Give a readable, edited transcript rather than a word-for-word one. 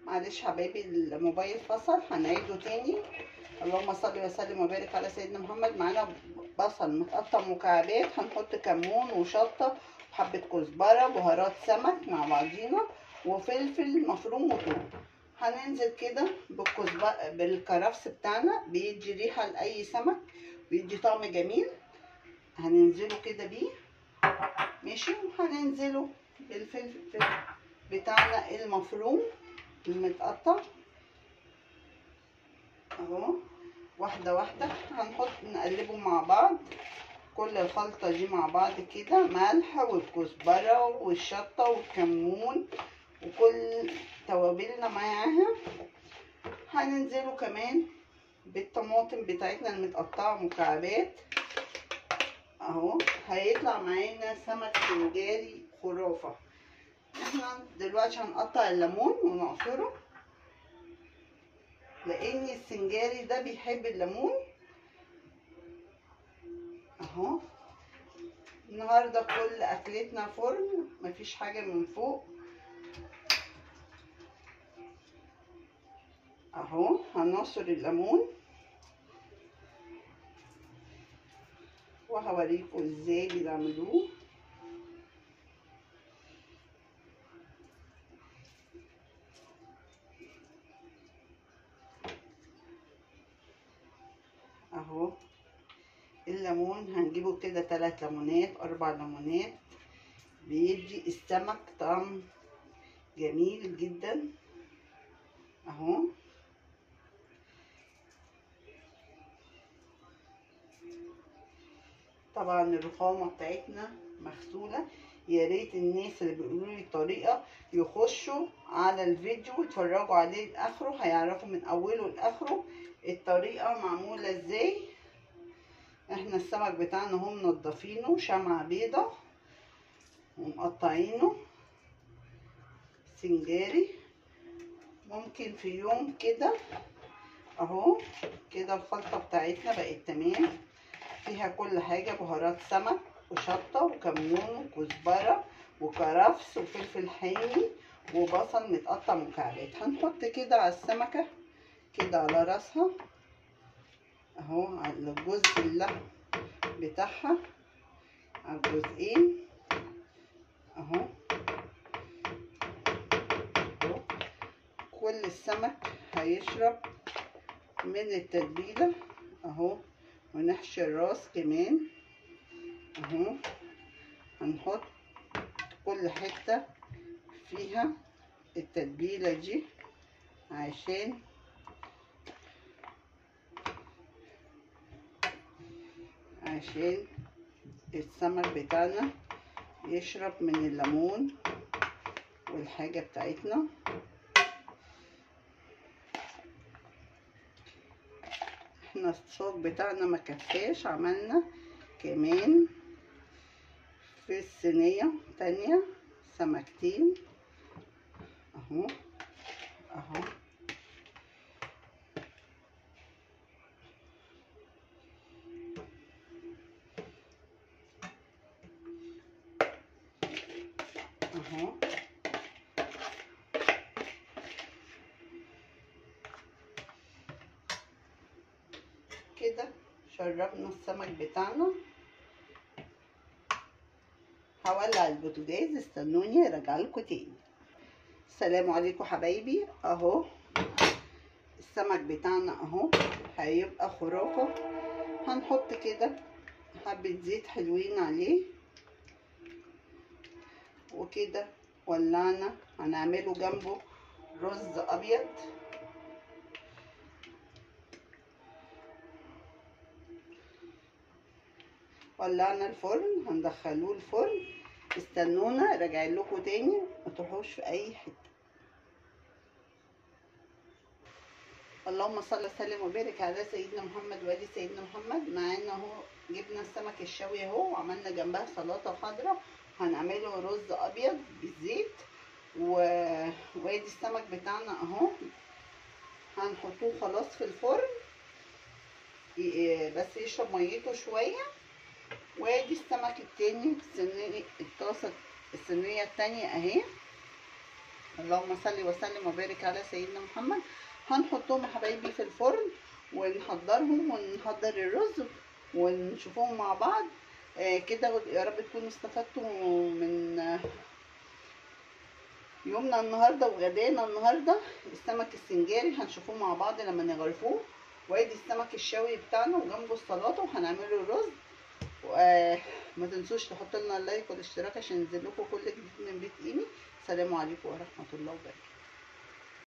معلش حبايبي الموبايل فصل، هنعيده تاني. اللهم صل وسلم وبارك على سيدنا محمد. معانا بصل متقطع مكعبات، هنحط كمون وشطه وحبه كزبره بهارات سمك مع بعضينا وفلفل مفروم وثوم. هننزل كده بالكرفس بتاعنا، بيدي ريحه لاي سمك، بيدي طعم جميل. هننزله كده بيه ماشي، وهننزله بالفلفل بتاعنا المفروم المتقطع اهو واحده واحده. هنحط نقلبه مع بعض كل الخلطه دي مع بعض كده، ملح والكزبره والشطه والكمون وكل توابلنا معاها. هننزله كمان بالطماطم بتاعتنا المتقطعه مكعبات اهو. هيطلع معانا سمك سنجاري خرافه. احنا دلوقتي هنقطع الليمون ونعصره، لان السنجاري ده بيحب الليمون اهو. النهارده كل اكلتنا فرن، مفيش حاجه من فوق اهو. هنعصر الليمون وهوريكم ازاي بنعملوه اهو. الليمون هنجيبه كده 3 ليمونات 4 ليمونات، بيدي السمك طعم جميل جدا اهو. طبعا الرخامه بتاعتنا مغسوله. يا ريت الناس اللي بيقولوا لي الطريقه يخشوا على الفيديو ويتفرجوا عليه لاخره، هيعرفوا من اوله لاخره الطريقه معموله ازاي. احنا السمك بتاعنا هم منضفينه شمعة بيضة ومقطعينه سنجاري. ممكن في يوم كده اهو كده الخلطة بتاعتنا بقت تمام، فيها كل حاجة، بهارات سمك وشطة وكمون وكزبرة وكرفس وفلفل حامي وبصل متقطع مكعبات. هنحط كده على السمكة كده على راسها اهو، على الجزء اللحم بتاعها على الجزئين اهو. كل السمك هيشرب من التتبيله اهو، ونحشي الراس كمان اهو. هنحط كل حته فيها التتبيله دي عشان السمك بتاعنا يشرب من الليمون والحاجه بتاعتنا. احنا الصاج بتاعنا ما كفاش، عملنا كمان في الصينيه تانية سمكتين اهو اهو. اهو كده شربنا السمك بتاعنا. هولع البوتاجاز، استنوني ارجع لكم تاني. السلام عليكم حبايبي اهو. السمك بتاعنا اهو هيبقى خرافه. هنحط كده حبه زيت حلوين عليه وكده ولعنا. هنعمله جنبه رز ابيض ولعنا الفرن، هندخلوه الفرن. استنونا راجعين لكم تاني، ما تروحوش في اي حته. اللهم صل وسلم وبارك على سيدنا محمد وآل سيدنا محمد. معانا اهو جبنا السمك الشوي اهو، وعملنا جنبها سلطه خضراء. هنعمله رز ابيض بالزيت وادي السمك بتاعنا اهو. هنحطوه خلاص في الفرن بس يشرب ميته شويه. وادي السمك التاني في الصينيه، الطاسه الصينيه التانيه اهي اللهم صل وسلم وبارك على سيدنا محمد. هنحطهم يا حبايبي في الفرن ونحضرهم ونحضر الرز ونشوفهم مع بعض. كده يا رب تكونوا استفدتوا من يومنا النهارده وغدانا النهارده. السمك السنجاري هنشوفوه مع بعض لما نغرفوه، وادي السمك الشوي بتاعنا وجنبه السلطه وهنعمله الرز. ما تنسوش تحطوا لنا اللايك والاشتراك عشان ينزل لكم كل جديد من بيت ايمي. السلام عليكم ورحمه الله وبركاته.